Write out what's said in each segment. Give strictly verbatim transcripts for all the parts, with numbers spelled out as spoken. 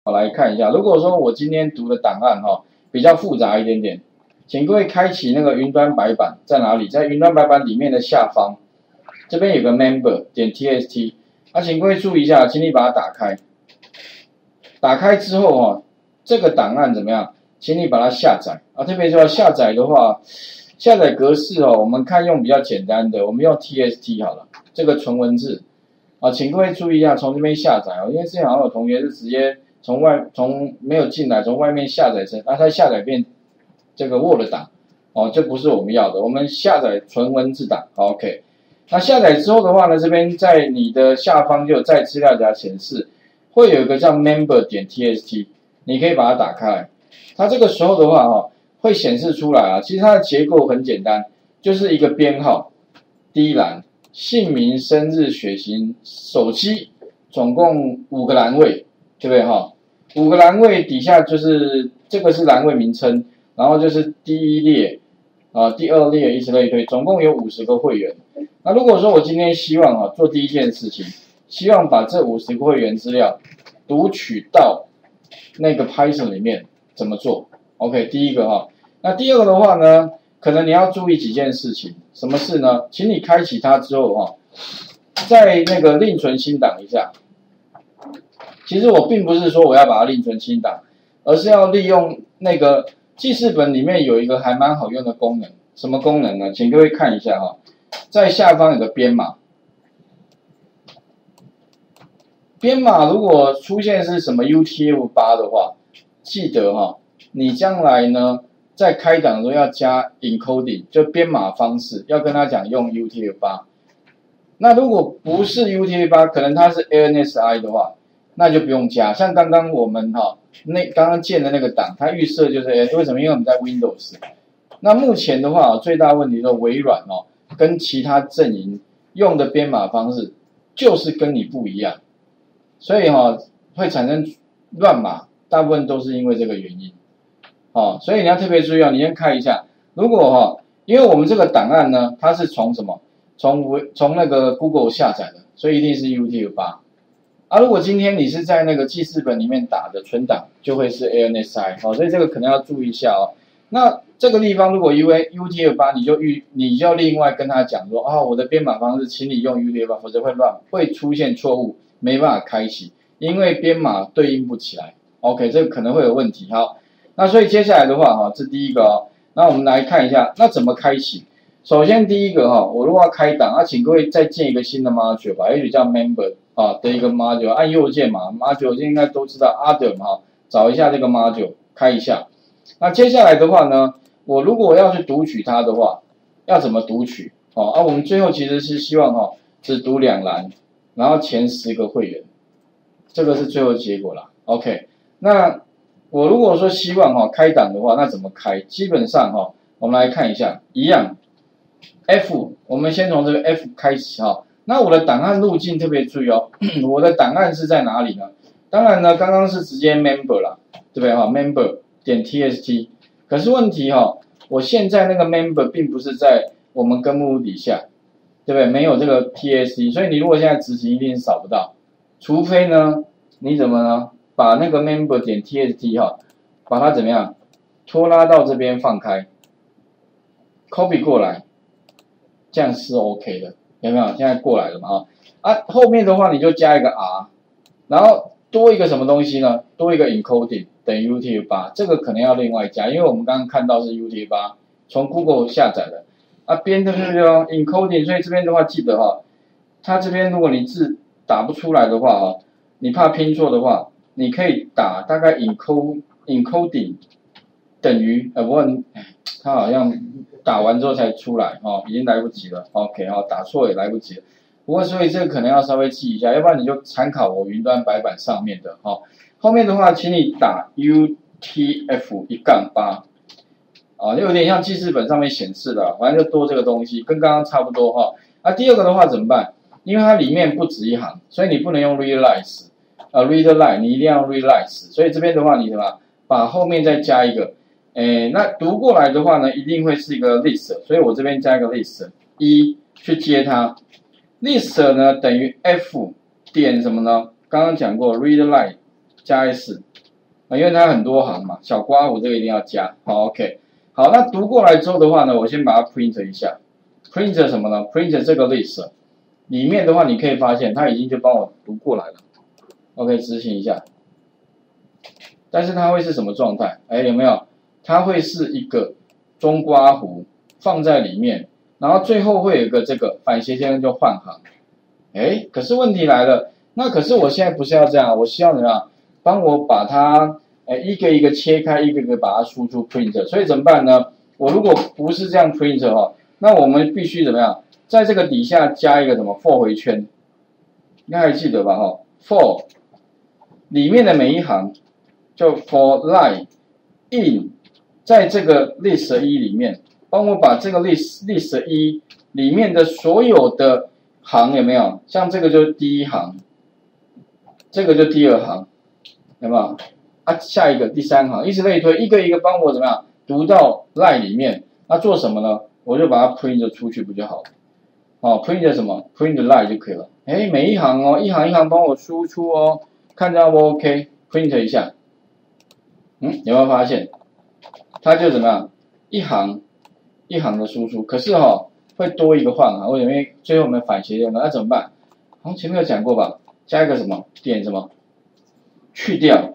好，来看一下，如果说我今天读的档案哈比较复杂一点点，请各位开启那个云端白板，在哪里？在云端白板里面的下方，这边有个 member 点 txt， 啊，请各位注意一下，请你把它打开。打开之后哈，这个档案怎么样？请你把它下载啊，特别是要下载的话，下载格式哦，我们看用比较简单的，我们用 txt 好了，这个纯文字啊，请各位注意一下，从这边下载哦，因为之前好像有同学是直接从外从没有进来，从外面下载成，那它下载变这个 Word 档哦，这不是我们要的，我们下载纯文字档，好 OK。那下载之后的话呢，这边在你的下方就有在资料夹显示，会有一个叫 member 点 txt， 你可以把它打开来。它这个时候的话哈、哦，会显示出来啊。其实它的结构很简单，就是一个编号，第一栏姓名、生日、血型、手机，总共五个栏位，对不对哈？五个栏位底下就是这个是栏位名称，然后就是第一列啊，第二列，以此类推，总共有五十个会员。那如果说我今天希望啊做第一件事情，希望把这五十个会员资料读取到那个 Python 里面。怎么做 ？OK， 第一个哈，那第二个的话呢，可能你要注意几件事情。什么事呢？请你开启它之后哈，在那个另存新档一下。其实我并不是说我要把它另存新档，而是要利用那个记事本里面有一个还蛮好用的功能。什么功能呢？请各位看一下哈，在下方有个编码。编码如果出现是什么 U T F 八 的话，记得哈，你将来呢在开档的时候要加 encoding， 就编码方式，要跟他讲用 U T F 八。那如果不是 U T F 八，可能它是 A N S I 的话，那就不用加。像刚刚我们哈那刚刚建的那个档，它预设就是 A， 为什么？因为我们在 Windows。那目前的话，最大问题是微软哦跟其他阵营用的编码方式就是跟你不一样，所以哈会产生乱码。大部分都是因为这个原因，哦，所以你要特别注意啊，你先看一下，如果哈、哦，因为我们这个档案呢，它是从什么？从微从那个 Google 下载的，所以一定是 U T F 八。啊，如果今天你是在那个记事本里面打的存档，就会是 A N S I， 好、哦，所以这个可能要注意一下哦。那这个地方如果因为 U T F 八，你就预你就要另外跟他讲说，哦，我的编码方式，请你用 U T F 八，否则会乱，会出现错误，没办法开启，因为编码对应不起来。OK， 这个可能会有问题。好，那所以接下来的话，哈，这第一个哦。那我们来看一下，那怎么开启？首先第一个哈，我如果要开档，那请各位再建一个新的 module 吧，也许叫 member 啊的一个 module， 按右键嘛 ，module 应该都知道 other 哈，找一下这个 module 开一下。那接下来的话呢，我如果要去读取它的话，要怎么读取？哦，啊，我们最后其实是希望哈，只读两栏，然后前十个会员，这个是最后结果啦。OK。那我如果说希望哈、哦、开档的话，那怎么开？基本上哈、哦，我们来看一下，一样 ，F， 我们先从这个 F 开始哈、哦。那我的档案路径特别注意哦，我的档案是在哪里呢？当然呢，刚刚是直接 member 啦，对不对哈 ？member 点 txt， 可是问题哈、哦，我现在那个 member 并不是在我们根目录底下，对不对？没有这个 txt， 所以你如果现在执行一定是扫不到，除非呢，你怎么呢？把那个 member 点 txt 哈，把它怎么样拖拉到这边放开 ，copy 过来，这样是 OK 的，有没有？现在过来了嘛哈啊，后面的话你就加一个 r， 然后多一个什么东西呢？多一个 encoding 等于 U T F 八， 这个可能要另外加，因为我们刚刚看到是 U T F 八， 从 Google 下载的啊，边对不对哦 encoding， 所以这边的话记得哈，它这边如果你字打不出来的话哈，你怕拼错的话。你可以打大概 encode encoding 等于呃，不过它好像打完之后才出来哦，已经来不及了。OK 哦，打错也来不及了。不过所以这个可能要稍微记一下，要不然你就参考我云端白板上面的哈、哦。后面的话，请你打 U T F 一杠八啊，就有点像记事本上面显示的，反正就多这个东西，跟刚刚差不多哈。那、啊、第二个的话怎么办？因为它里面不止一行，所以你不能用 realize。呃 ，read line 你一定要 realize， 所以这边的话你什么，把后面再加一个，诶，那读过来的话呢，一定会是一个 list， 所以我这边加一个 list 一去接它 ，list 呢等于 f 点什么呢？刚刚讲过 read line 加 s， 啊，因为它很多行嘛，小括弧这个一定要加。好 ，OK， 好，那读过来之后的话呢，我先把它 print 一下 ，print 什么呢 ？print 这个 list 里面的话，你可以发现它已经就帮我读过来了。OK， 执行一下，但是它会是什么状态？哎，有没有？它会是一个中括弧放在里面，然后最后会有一个这个反斜线就换行。哎，可是问题来了，那可是我现在不是要这样，我希望怎么样？帮我把它，哎，一个一个切开，一个一个把它输出 print。所以怎么办呢？我如果不是这样 print 哈，那我们必须怎么样？在这个底下加一个什么 for 回圈，应该还记得吧？哈 ，for 里面的每一行就 for line in， 在这个 list 一里面，帮我把这个 list list 一里面的所有的行有没有？像这个就是第一行，这个就第二行，有没有？啊，下一个第三行，以此类推，一个一个帮我怎么样读到 line 里面？那做什么呢？我就把它 print 出去不就好了？哦 ，print 什么 ？print line 就可以了。哎，每一行哦，一行一行帮我输出哦，看到不 OK？print 一下，嗯，有没有发现？它就怎么样？一行一行的输出，可是哈、哦、会多一个换行，为什么？因为最后我们反斜线了，那怎么办？好像前面有讲过吧？加一个什么点什么？去掉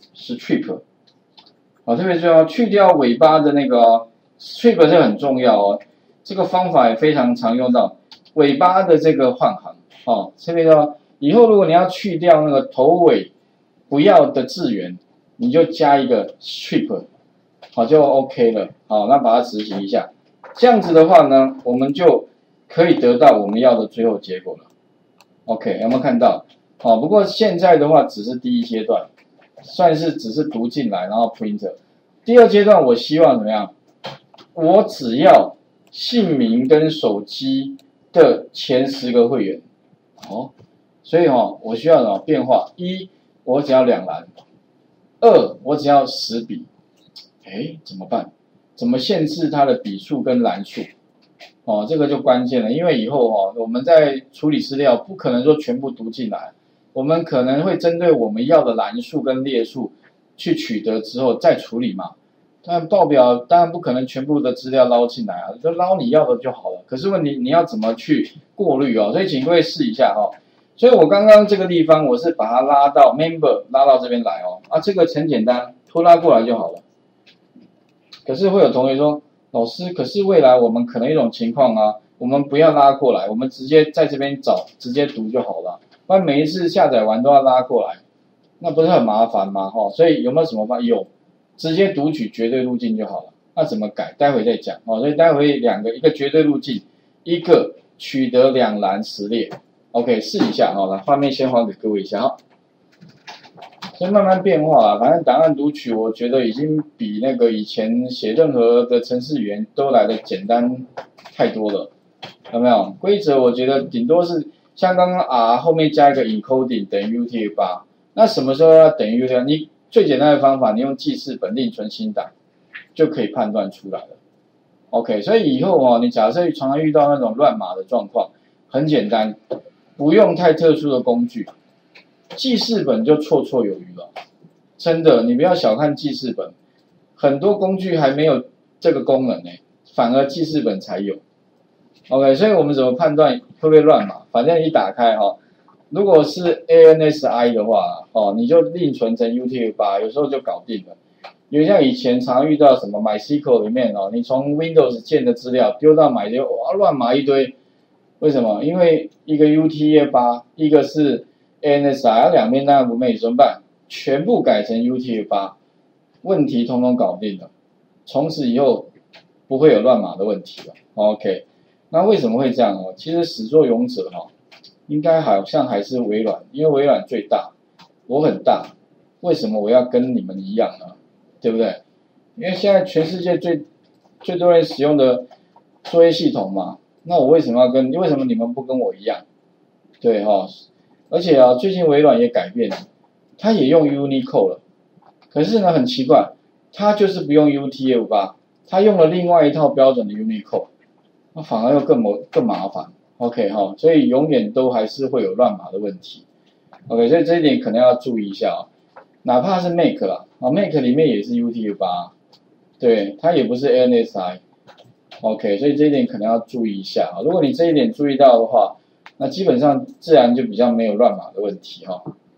strip， 好，特别重要，去掉尾巴的那个、哦、strip 这个很重要哦。这个方法也非常常用到尾巴的这个换行哦。特别说，以后如果你要去掉那个头尾不要的字元，你就加一个 strip， 好就 OK 了。好，那把它执行一下，这样子的话呢，我们就可以得到我们要的最后结果了。OK， 有没有看到？好，不过现在的话只是第一阶段，算是只是读进来，然后 print。第二阶段我希望怎么样？我只要姓名跟手机的前十个会员，哦，所以哦，我需要什么变化？一，我只要两栏；二，我只要十笔。哎，怎么办？怎么限制它的笔数跟栏数？哦，这个就关键了，因为以后哦，我们在处理资料不可能说全部读进来，我们可能会针对我们要的栏数跟列数去取得之后再处理嘛。但报表当然不可能全部的资料捞进来啊，就捞你要的就好了。可是问题你要怎么去过滤哦？所以请各位试一下哦。所以我刚刚这个地方我是把它拉到 member 拉到这边来哦，啊，这个很简单，拖拉过来就好了。可是会有同学说，老师，可是未来我们可能一种情况啊，我们不要拉过来，我们直接在这边找，直接读就好了。不然每一次下载完都要拉过来，那不是很麻烦吗？哈、哦，所以有没有什么方法？有。直接读取绝对路径就好了，那怎么改？待会再讲哦。所以待会两个，一个绝对路径，一个取得两栏实列。OK， 试一下哈、哦。来，画面先还给各位一下哈。先慢慢变化啊，反正档案读取，我觉得已经比那个以前写任何的程式语言都来的简单太多了，有没有？规则我觉得顶多是像刚刚 R 后面加一个 encoding 等于 U T F 八，那什么时候要等于 U T F 八？你最简单的方法，你用记事本另存新档，就可以判断出来了。OK， 所以以后哦，你假设常常遇到那种乱码的状况，很简单，不用太特殊的工具，记事本就绰绰有余了。真的，你不要小看记事本，很多工具还没有这个功能呢，反而记事本才有。OK， 所以我们怎么判断会不会乱码？反正一打开哈、哦。如果是 A N S I 的话，哦，你就另存成 U T F 八，有时候就搞定了。因为像以前常遇到什么 MySQL 里面哦，你从 Windows 建的资料丢到 MySQL， 哇，乱码一堆。为什么？因为一个 U T F 八，一个是 A N S I， 两边当然不 match， 怎么办？全部改成 U T F 八， 问题通通搞定了。从此以后不会有乱码的问题了。OK， 那为什么会这样哦？其实始作俑者哈。应该好像还是微软，因为微软最大，我很大，为什么我要跟你们一样呢？对不对？因为现在全世界最最多人使用的作业系统嘛，那我为什么要跟？为什么你们不跟我一样？对哈、哦，而且啊，最近微软也改变了，它也用 Unicode 了，可是呢很奇怪，它就是不用 U T F 八，它用了另外一套标准的 Unicode， 那反而又更麻更麻烦。OK 哈，所以永远都还是会有乱码的问题。OK， 所以这一点可能要注意一下哦。 哪怕是 Mac 啦，啊 Mac 里面也是 U T F 八，对，它也不是 A N S I。OK， 所以这一点可能要注意一下啊。如果你这一点注意到的话，那基本上自然就比较没有乱码的问题哈。